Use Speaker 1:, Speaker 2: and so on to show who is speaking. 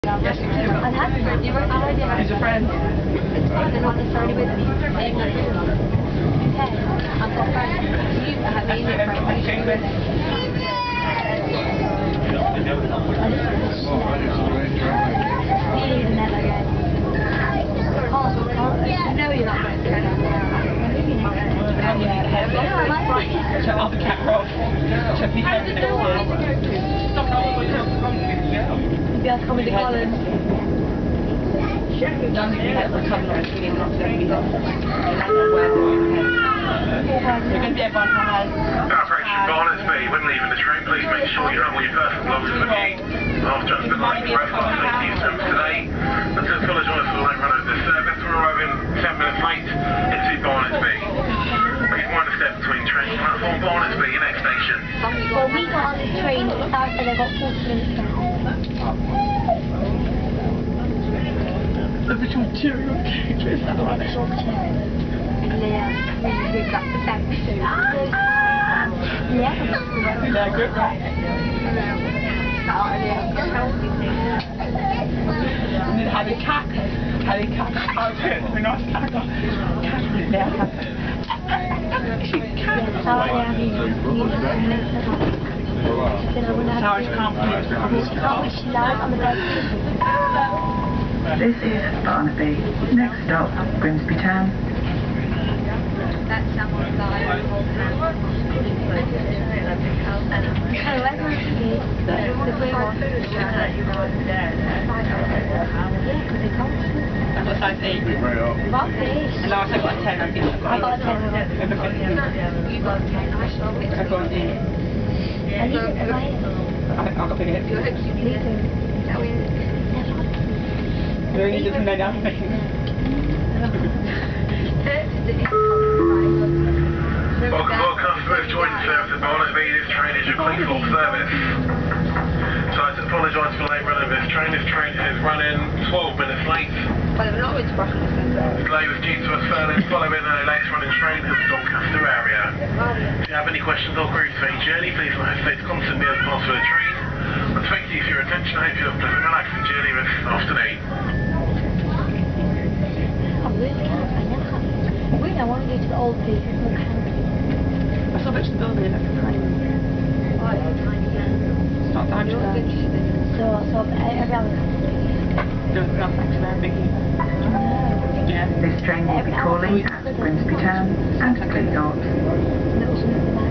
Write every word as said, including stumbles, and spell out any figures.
Speaker 1: Yes, you do.
Speaker 2: I've had friends. You were already had
Speaker 1: He's a friend.
Speaker 2: It's fine, they're not necessarily with me. Okay, I've got friends. You have made it friends. You should be with them. Me even never again. Oh, you know you're not going to turn out there.
Speaker 1: Shut up, cat rock. Shut the cat rock.
Speaker 2: You'd be able to come with the Collins.
Speaker 1: None of you have recovered really not to be got. You're going to be everyone has.
Speaker 3: Operation Barnets B, when leaving the train, please make sure you have all your personal belongings with you. After it's been like the rest of the safety service today, and to apologise for the late run of this service, we're arriving ten minutes late into Barnets B. Please mind the step between train platform Barnets B, your next station.
Speaker 2: Well, we got on the train, Sarah said I got forty minutes left.
Speaker 1: The visual material character is that the one?
Speaker 2: Visual material. Yeah, really good, that's the best. Yeah.
Speaker 1: Yeah, good, right? And then had a cat, had a cat, I was here, a nice cat, cat was there, Sarah's company.
Speaker 4: This is Barnaby. Next stop, Grimsby Town.
Speaker 2: That's someone guy. Oh, everyone's here. The blue one.
Speaker 1: I've got size eight.
Speaker 2: Rubbish.
Speaker 1: And last I got a ten, I think.
Speaker 2: I got a ten.
Speaker 1: You got a ten. I got an eight.
Speaker 2: I need it for my head.
Speaker 1: I got bigger hips.
Speaker 2: Me too.
Speaker 1: You only just made up things.
Speaker 3: Welcome, all customers joining the service at Barnet B. This train is your Cleethorpes service. So I'd like to apologise for the late run of this train. This train is running twelve minutes late.
Speaker 2: Well, I'm not going to brush this.
Speaker 3: The delay was due to a furlough following a late running train in the Doncaster area. If you have any questions or queries for your journey, please don't hesitate to contact me as part of the train. And thank you for your attention. I hope you have a pleasant, relaxing journey this afternoon.
Speaker 2: I'm really can't. I never have. Wait, I want to go to the old place. It's more campy.
Speaker 1: I saw much building at the time.
Speaker 2: Oh, it's tiny, yeah.
Speaker 1: It's not that much.
Speaker 2: So, so every other
Speaker 1: No, not actually very big.
Speaker 4: This train will be calling at Grimsby Town and Cleethorpes.
Speaker 2: Little